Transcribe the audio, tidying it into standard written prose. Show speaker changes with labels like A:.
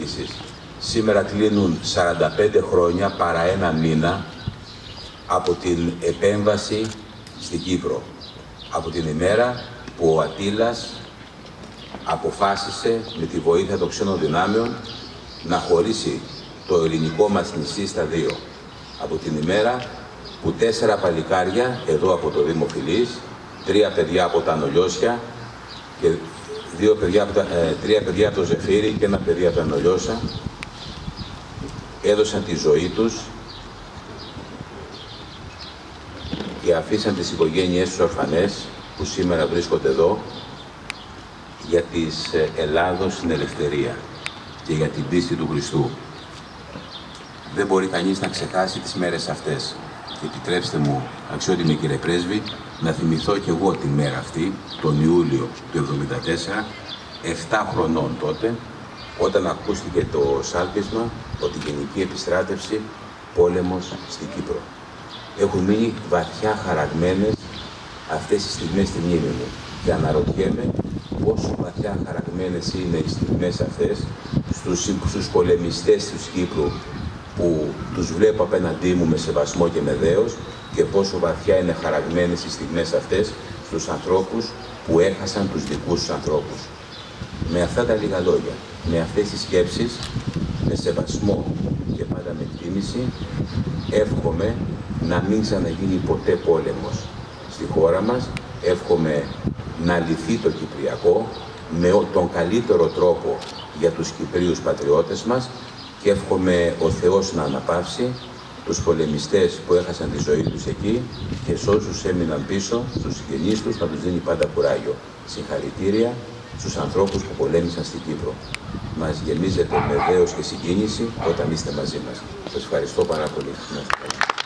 A: διοίκησης. Σήμερα κλείνουν 45 χρόνια παρά ένα μήνα από την επέμβαση στην Κύπρο. Από την ημέρα που ο Αττήλας αποφάσισε με τη βοήθεια των ξένων δυνάμεων να χωρίσει το ελληνικό μας νησί στα δύο. Από την ημέρα που 4 παλικάρια εδώ από το Δήμο Φυλής, 3 παιδιά από τα Ανολιώσια και 3 παιδιά από το Ζεφύρι και 1 παιδί από τα Ανολιώσα έδωσαν τη ζωή τους και αφήσαν τις οικογένειές τους ορφανές που σήμερα βρίσκονται εδώ για της Ελλάδος την ελευθερία και για την πίστη του Χριστού. Δεν μπορεί κανείς να ξεχάσει τις μέρες αυτές. Και επιτρέψτε μου, αξιότιμη κύριε Πρέσβη, να θυμηθώ κι εγώ τη μέρα αυτή, τον Ιούλιο του 1974, 7 χρονών τότε, όταν ακούστηκε το σάλπισμα ότι η Γενική Επιστράτευση, πόλεμος στην Κύπρο. Έχουν μείνει βαθιά χαραγμένες αυτές οι στιγμές στη μνήμη μου και αναρωτιέμαι πόσο βαθιά χαραγμένες είναι οι στιγμές αυτές στους πολεμιστές της Κύπρου που τους βλέπω απέναντί μου με σεβασμό και με δέος και πόσο βαθιά είναι χαραγμένες οι στιγμές αυτές στους ανθρώπους που έχασαν τους δικούς τους ανθρώπους. Με αυτά τα λίγα λόγια, με αυτές τις σκέψεις, με σεβασμό και πάντα με εκτίμηση, εύχομαι να μην ξαναγίνει ποτέ πόλεμος στη χώρα μας, εύχομαι να λυθεί το Κυπριακό με τον καλύτερο τρόπο για τους Κυπρίους πατριώτες μας και εύχομαι ο Θεός να αναπαύσει τους πολεμιστές που έχασαν τη ζωή τους εκεί και σε όσους έμειναν πίσω, στους συγγενείς τους, να τους δίνει πάντα κουράγιο. Συγχαρητήρια στους ανθρώπους που πολέμησαν στην Κύπρο. Μας γεμίζετε με δέος και συγκίνηση όταν είστε μαζί μας. Σας ευχαριστώ πάρα πολύ.